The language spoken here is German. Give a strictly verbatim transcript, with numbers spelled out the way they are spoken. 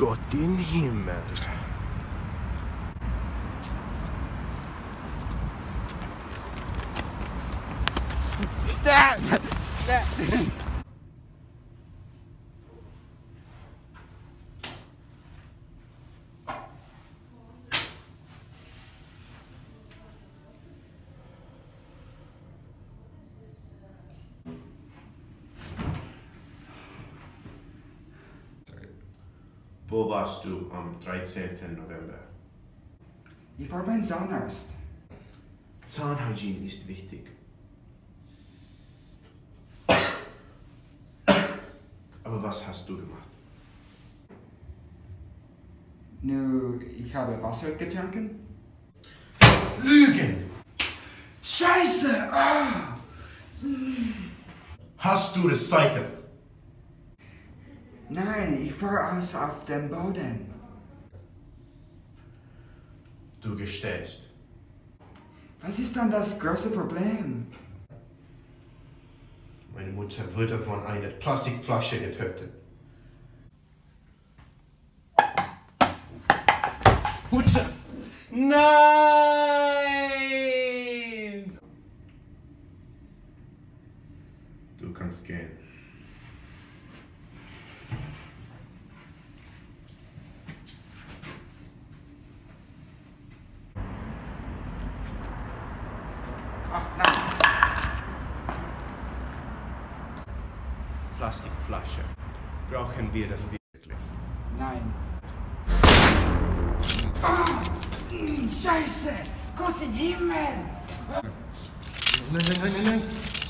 Gott in Himmel. Wo warst du am dreizehnten November? Ich war beim Zahnarzt. Zahnhygiene ist wichtig. Aber was hast du gemacht? Nun, ich habe Wasser getrunken. Lügen! Scheiße! Ah! Hast du recycelt? Nein, ich war aus auf dem Boden. Du gestehst. Was ist dann das große Problem? Meine Mutter wurde von einer Plastikflasche getötet. Mutter! Nein! Du kannst gehen. Ach nein. Plastikflasche. Brauchen wir das wirklich? Nein. Ah! Scheiße! Gott im Himmel! Nein, nein, nein, nein, nein!